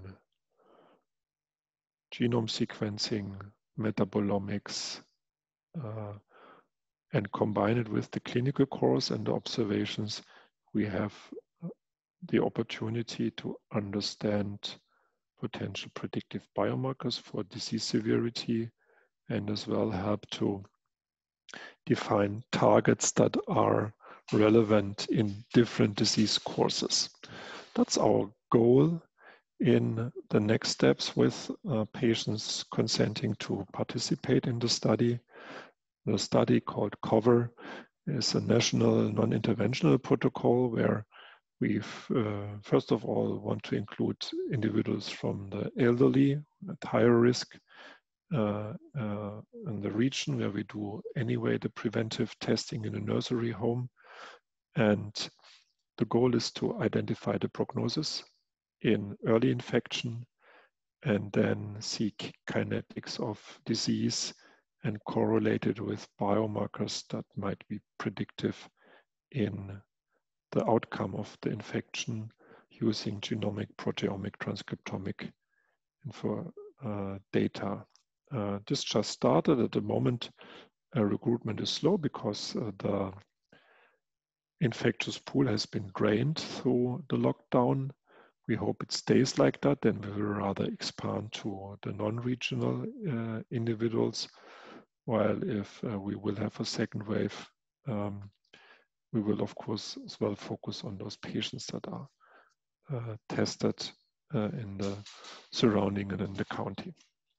genome sequencing, metabolomics, uh, and combine it with the clinical course and the observations, we have the opportunity to understand potential predictive biomarkers for disease severity and as well help to define targets that are relevant in different disease courses. That's our goal in the next steps with uh, patients consenting to participate in the study. The study called COVER is a national non-interventional protocol where we uh, first of all want to include individuals from the elderly at higher risk uh, uh, in the region where we do anyway the preventive testing in a nursery home. And the goal is to identify the prognosis in early infection and then seek kinetics of disease and correlate it with biomarkers that might be predictive in the outcome of the infection using genomic, proteomic, transcriptomic info uh, data. Uh, this just started. At the moment, uh, recruitment is slow because uh, the infectious pool has been drained through the lockdown. We hope it stays like that, then we will rather expand to the non-regional uh, individuals, while if uh, we will have a second wave, um, we will of course as well focus on those patients that are uh, tested uh, in the surrounding and in the county.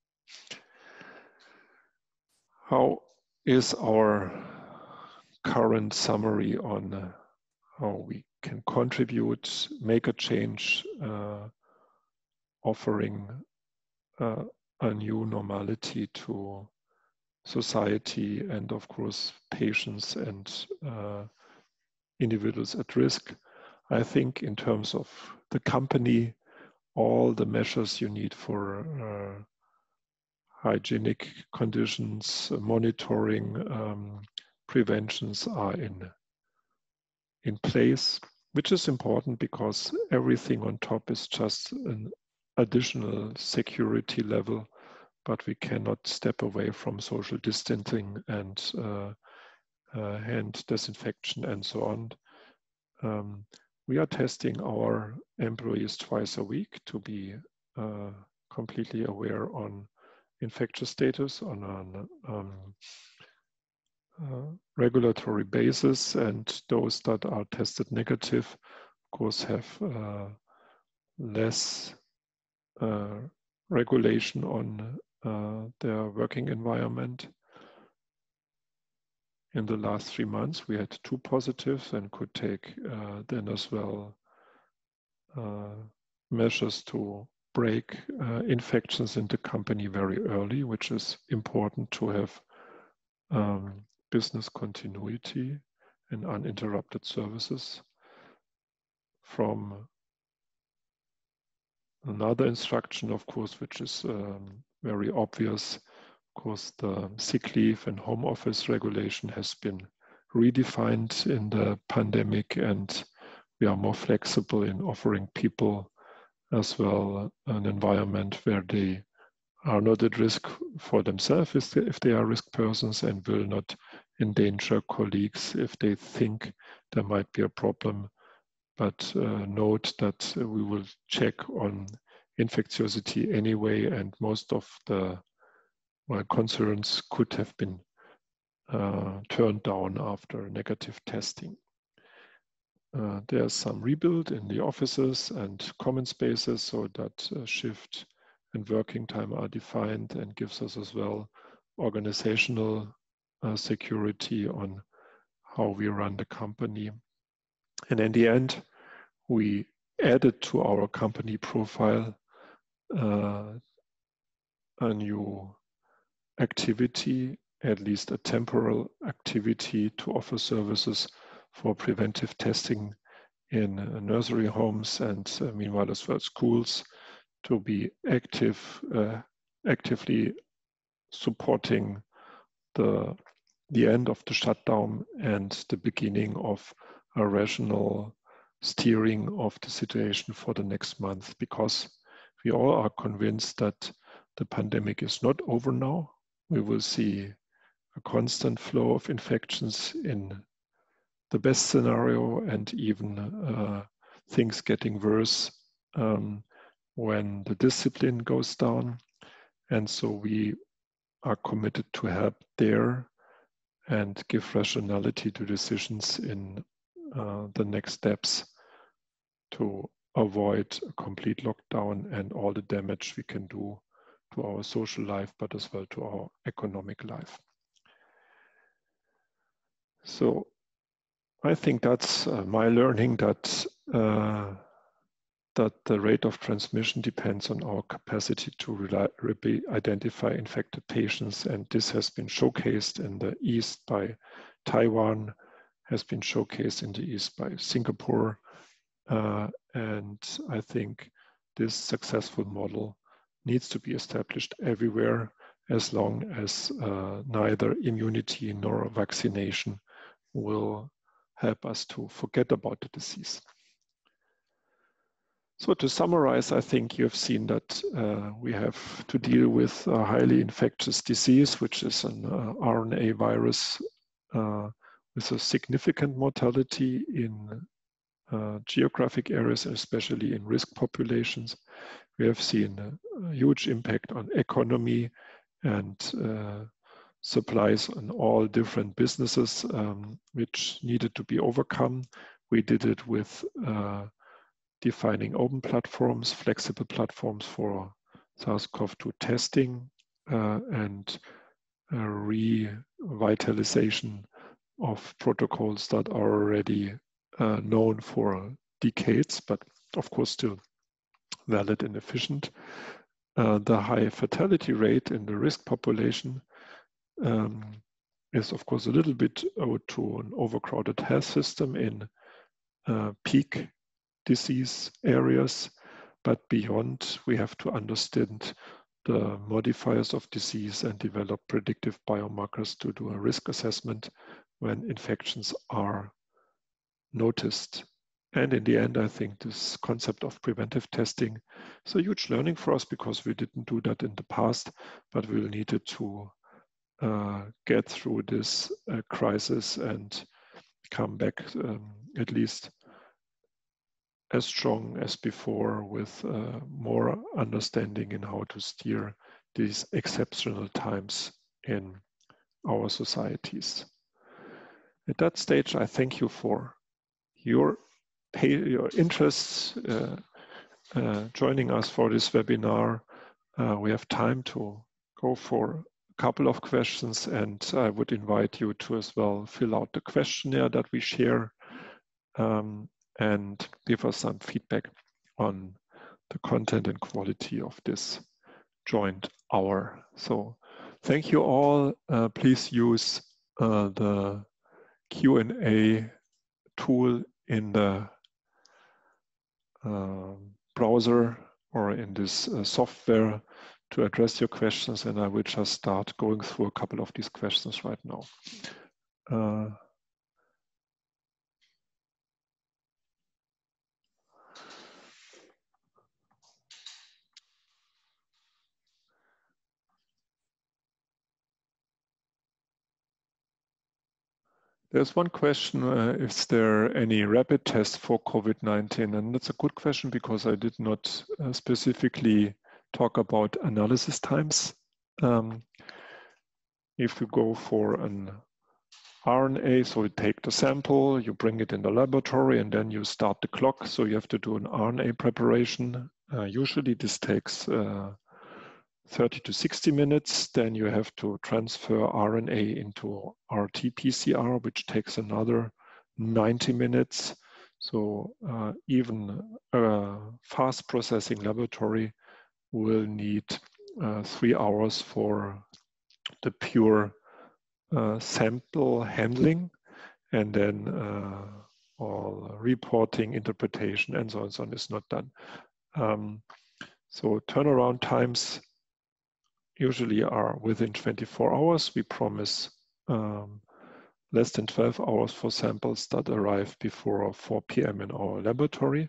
How is our current summary on uh, how we can contribute, make a change, uh, offering uh, a new normality to society and of course patients and uh, individuals at risk? I think in terms of the company, all the measures you need for uh, hygienic conditions, uh, monitoring, um, preventions are in, in place, which is important because everything on top is just an additional security level, but we cannot step away from social distancing and uh, uh, hand disinfection and so on. Um, we are testing our employees twice a week to be uh, completely aware on infectious status on an um, uh, regulatory basis, and those that are tested negative, of course, have uh, less uh, regulation on uh, their working environment. In the last three months, we had two positives and could take uh, then as well uh, measures to break uh, infections in the company very early, which is important to have um, business continuity and uninterrupted services. From another instruction, of course, which is um, very obvious, of course, the sick leave and home office regulation has been redefined in the pandemic, and we are more flexible in offering people as well an environment where they are not at risk for themselves if they, if they are risk persons, and will not endanger colleagues if they think there might be a problem. But uh, note that we will check on infectiosity anyway, and most of the well, concerns could have been uh, turned down after negative testing. Uh, there's some rebuild in the offices and common spaces so that uh, shift and working time are defined, and gives us as well organizational uh, security on how we run the company. And in the end, we added to our company profile uh, a new activity, at least a temporal activity, to offer services for preventive testing in uh, nursery homes and uh, meanwhile as well schools, to be active, uh, actively supporting the, the end of the shutdown and the beginning of a rational steering of the situation for the next month, because we all are convinced that the pandemic is not over now. We will see a constant flow of infections in the best scenario, and even uh, things getting worse um, when the discipline goes down. And so we are committed to help there and give rationality to decisions in uh, the next steps to avoid a complete lockdown and all the damage we can do to our social life, but as well to our economic life. So I think that's uh, my learning, that uh, that the rate of transmission depends on our capacity to reliably identify infected patients, and this has been showcased in the East by Taiwan, has been showcased in the East by Singapore, uh, and I think this successful model needs to be established everywhere, as long as uh, neither immunity nor vaccination will help us to forget about the disease. So to summarize, I think you have seen that uh, we have to deal with a highly infectious disease, which is an uh, R N A virus uh, with a significant mortality in uh, geographic areas, especially in risk populations. We have seen a, a huge impact on economy and uh, supplies on all different businesses, um, which needed to be overcome. We did it with uh, defining open platforms, flexible platforms for SARS CoV two testing, uh, and a revitalization of protocols that are already uh, known for decades, but of course still valid and efficient. Uh, the high fatality rate in the risk population um, is of course a little bit owed to an overcrowded health system in uh, peak disease areas, but beyond, we have to understand the modifiers of disease and develop predictive biomarkers to do a risk assessment when infections are noticed. And in the end, I think this concept of preventive testing is a huge learning for us, because we didn't do that in the past, but we'll need it to uh, get through this uh, crisis and come back um, at least as strong as before, with uh, more understanding in how to steer these exceptional times in our societies. At that stage, I thank you for your, your interest uh, uh, joining us for this webinar. Uh, we have time to go for a couple of questions, and I would invite you to as well fill out the questionnaire that we share um, and give us some feedback on the content and quality of this joint hour. So thank you all. Uh, please use uh, the Q and A tool in the uh, browser or in this uh, software to address your questions, and I will just start going through a couple of these questions right now. Uh, There's one question, uh, is there any rapid test for COVID nineteen? And that's a good question, because I did not uh, specifically talk about analysis times. Um, if you go for an R N A, so you take the sample, you bring it in the laboratory, and then you start the clock. So you have to do an R N A preparation. Uh, usually this takes uh, thirty to sixty minutes. Then you have to transfer R N A into R T P C R, which takes another ninety minutes. So uh, even a fast processing laboratory will need uh, three hours for the pure uh, sample handling, and then uh, all reporting, interpretation, and so on, and so on is not done. Um, so turnaround times usually are within twenty-four hours. We promise um, less than twelve hours for samples that arrive before four P M in our laboratory.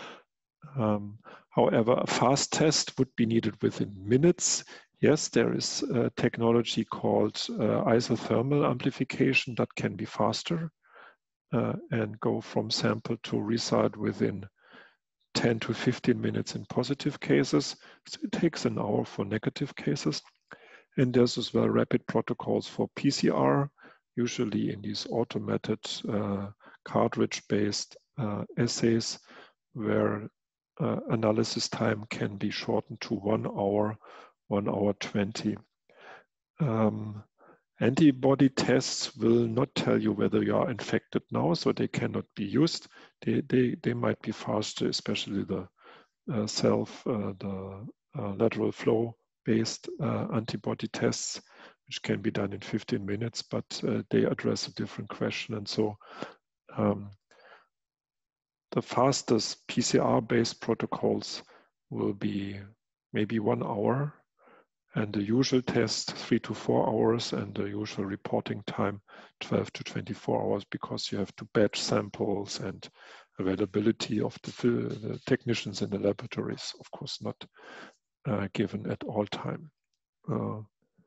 Um, however, a fast test would be needed within minutes. Yes, there is a technology called uh, isothermal amplification that can be faster uh, and go from sample to result within ten to fifteen minutes in positive cases. So it takes an hour for negative cases. And there's as well rapid protocols for P C R, usually in these automated uh, cartridge-based uh, assays, where uh, analysis time can be shortened to one hour, one hour twenty. Um, antibody tests will not tell you whether you are infected now, so they cannot be used. They, they, they might be faster, especially the uh, self, uh, the uh, lateral flow based uh, antibody tests, which can be done in fifteen minutes, but uh, they address a different question. And so um, the fastest P C R-based protocols will be maybe one hour, and the usual test three to four hours, and the usual reporting time twelve to twenty-four hours, because you have to batch samples, and availability of the, the technicians in the laboratories, of course, not uh, given at all time. Uh,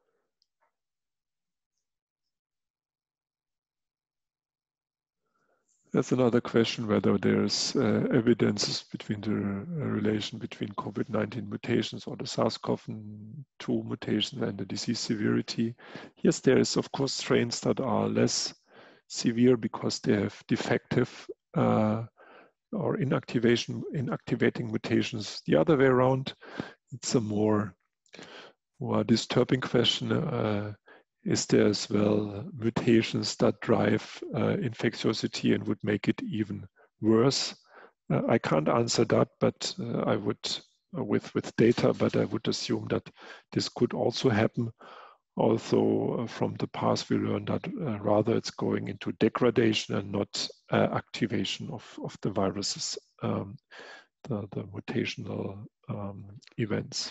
That's another question, whether there's uh, evidence between the uh, relation between COVID nineteen mutations or the SARS CoV two mutations and the disease severity. Yes, there is, of course, strains that are less severe because they have defective uh, or inactivation, inactivating mutations. The other way around, it's a more, more disturbing question. Uh, Is there as well mutations that drive uh, infectiosity and would make it even worse? Uh, I can't answer that, but uh, I would, uh, with, with data, but I would assume that this could also happen. Although uh, from the past we learned that uh, rather it's going into degradation and not uh, activation of, of the viruses, um, the, the mutational um, events.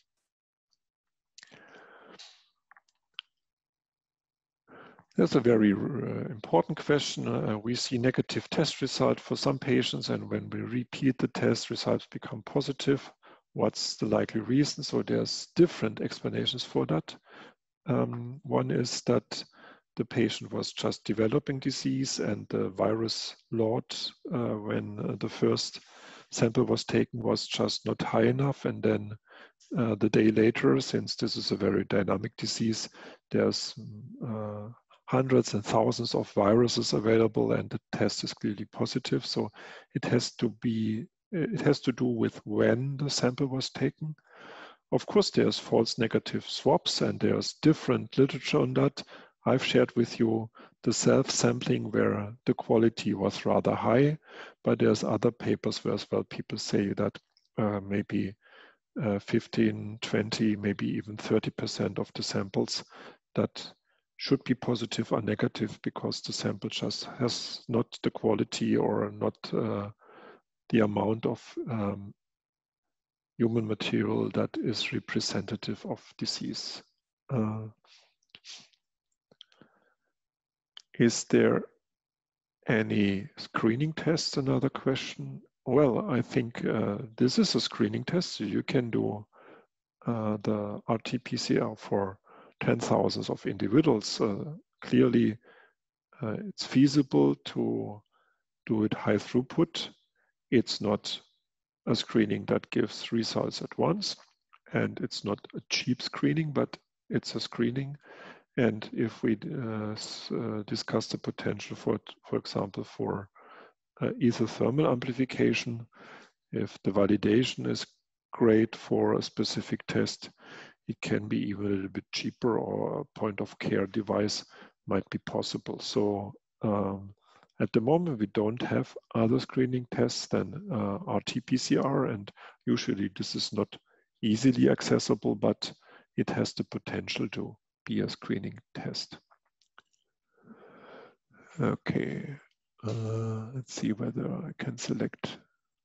That's a very uh, important question. Uh, we see negative test results for some patients, and when we repeat the test, results become positive. What's the likely reason? So there's different explanations for that. Um, one is that the patient was just developing disease and the virus load uh, when uh, the first sample was taken was just not high enough, and then uh, the day later, since this is a very dynamic disease, there's uh, hundreds and thousands of viruses available and the test is clearly positive. So it has to be, it has to do with when the sample was taken. Of course, there's false negative swaps and there's different literature on that. I've shared with you the self-sampling where the quality was rather high, but there's other papers where as well people say that uh, maybe uh, fifteen, twenty, maybe even thirty percent of the samples that should be positive are negative because the sample just has not the quality or not uh, the amount of um, human material that is representative of disease. Uh, is there any screening test? Another question. Well, I think uh, this is a screening test. So you can do uh, the R T P C R for ten thousands of individuals. Uh, clearly, uh, it's feasible to do it high throughput. It's not a screening that gives results at once, and it's not a cheap screening, but it's a screening. And if we uh, uh, discuss the potential for, for example, for uh, isothermal amplification, if the validation is great for a specific test, it can be even a little bit cheaper, or a point of care device might be possible. So um, at the moment, we don't have other screening tests than uh, R T P C R, and usually this is not easily accessible, but it has the potential to be a screening test. Okay, uh, let's see whether I can select.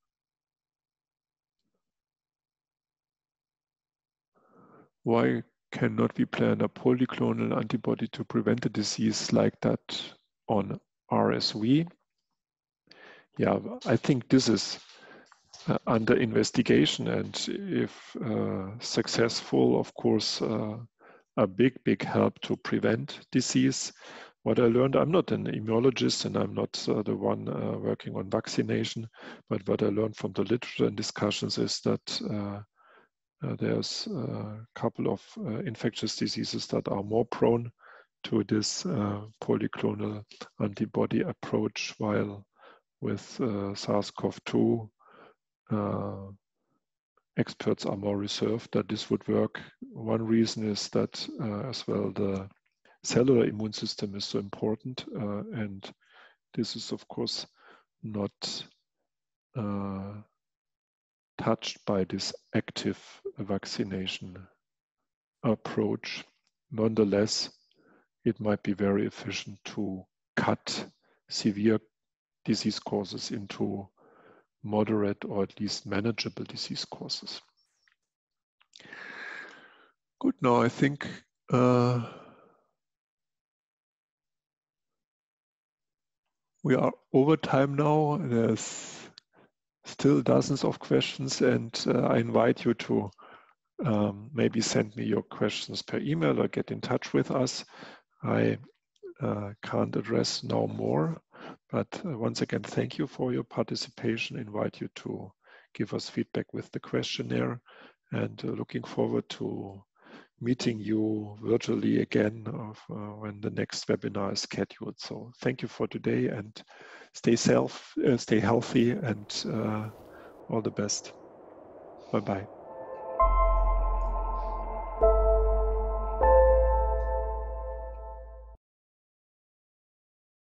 Why cannot we plan a polyclonal antibody to prevent a disease like that on R S V? Yeah, I think this is uh, under investigation, and if uh, successful, of course, uh, a big, big help to prevent disease. What I learned, I'm not an immunologist and I'm not uh, the one uh, working on vaccination, but what I learned from the literature and discussions is that uh, uh, there's a couple of uh, infectious diseases that are more prone to this uh, polyclonal antibody approach, while with uh, SARS CoV two, uh, experts are more reserved that this would work. One reason is that uh, as well the cellular immune system is so important, uh, and this is of course not uh, touched by this active vaccination approach. Nonetheless, it might be very efficient to cut severe disease courses into moderate or at least manageable disease courses. Good, now I think uh, we are over time now. There's still dozens of questions, and uh, I invite you to um, maybe send me your questions per email or get in touch with us. I uh, can't address now more, but uh, once again, thank you for your participation. I invite you to give us feedback with the questionnaire, and uh, looking forward to meeting you virtually again of, uh, when the next webinar is scheduled. So thank you for today, and stay self, uh, stay healthy, and uh, all the best. Bye-bye.